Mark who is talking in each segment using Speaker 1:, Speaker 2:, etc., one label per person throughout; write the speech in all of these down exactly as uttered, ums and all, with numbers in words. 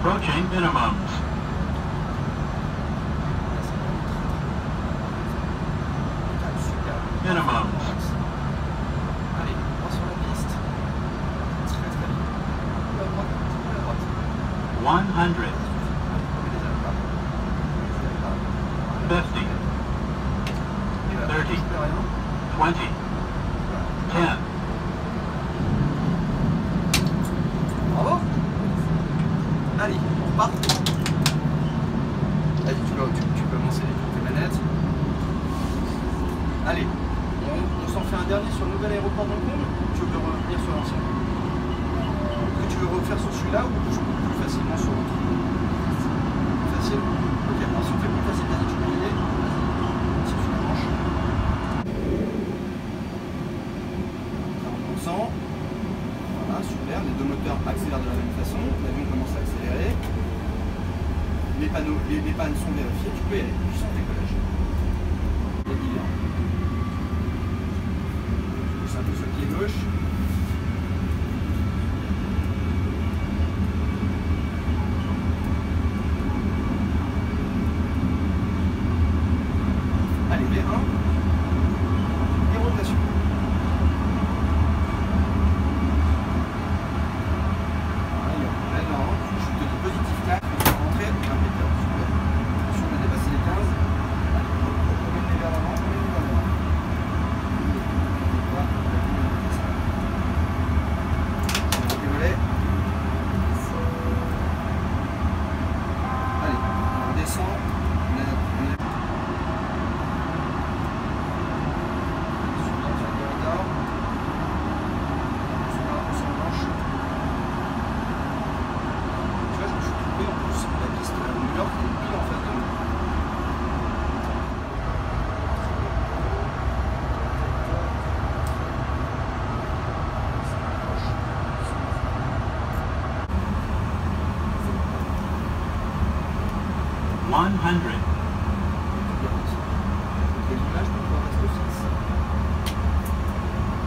Speaker 1: Approaching minimums. Minimums.
Speaker 2: Allez, on va sur la piste. Très très vite. À droite, à droite.
Speaker 1: one hundred. fifty. thirty. twenty. ten.
Speaker 2: Bravo. Allez, on part. Allez, tu peux, tu, tu peux lancer les manettes. Allez, on, on s'en fait un dernier sur le nouvel aéroport d'Hong Kong ou tu veux revenir sur l'ancien? Est-ce que tu veux refaire sur celui-là ou plus, plus facilement sur l'autre? Facile? Ok, alors si on fait plus facile, vas-y, tu peux y aller. Si tu branches. quarante pour cent. Voilà, super. Les deux moteurs accélèrent de la même façon. L'avion commence à accélérer. Les panneaux, les, les pannes sont vérifiées. Tu peux y aller. Tu sens le décollage. Il est là. Pousse un peu sur le pied gauche. Allez, V un. Et rotation. Voilà, maintenant, je te dis positif quatre, il faut rentrer, impeccable, super. Attention, on a dépassé les quinze. Allez, remets-les vers l'avant, remets-les vers l'avant. Allez, on descend. On est, on est... Super, sur le retard. On se penche. Tu vois, je me suis trompé en plus. La piste à New York est pile en face de nous.
Speaker 1: one hundred.
Speaker 2: L'image ne doit rester fixe.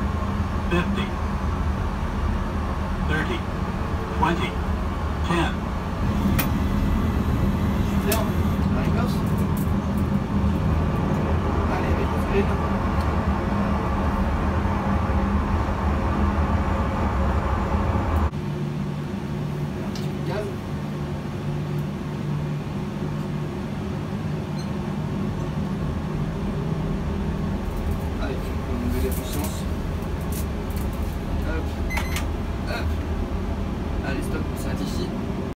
Speaker 1: fifty. thirty. twenty. ten.